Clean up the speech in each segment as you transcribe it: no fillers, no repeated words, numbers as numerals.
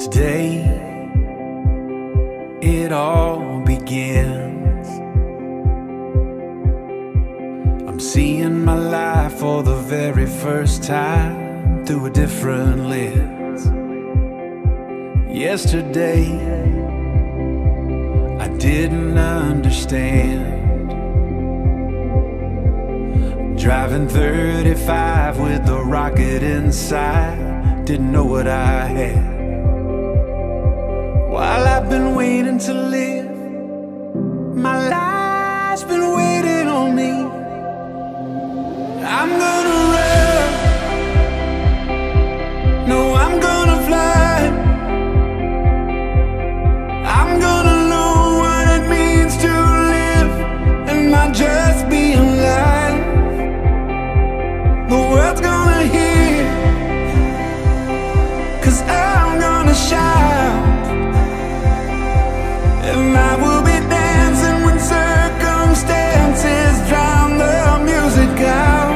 Today, it all begins. I'm seeing my life for the very first time through a different lens. Yesterday, I didn't understand. Driving 35 with a rocket inside, didn't know what I had. While I've been waiting to live, my life's been waiting on me. I'm gonna run, no, I'm gonna fly. I'm gonna know what it means to live and not just be alive. The world's gonna hear, 'cause I'm gonna shout. And I will be dancing when circumstances drown the music out.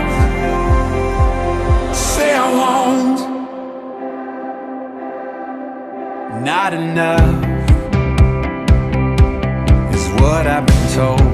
Say I won't. Not enough is what I've been told.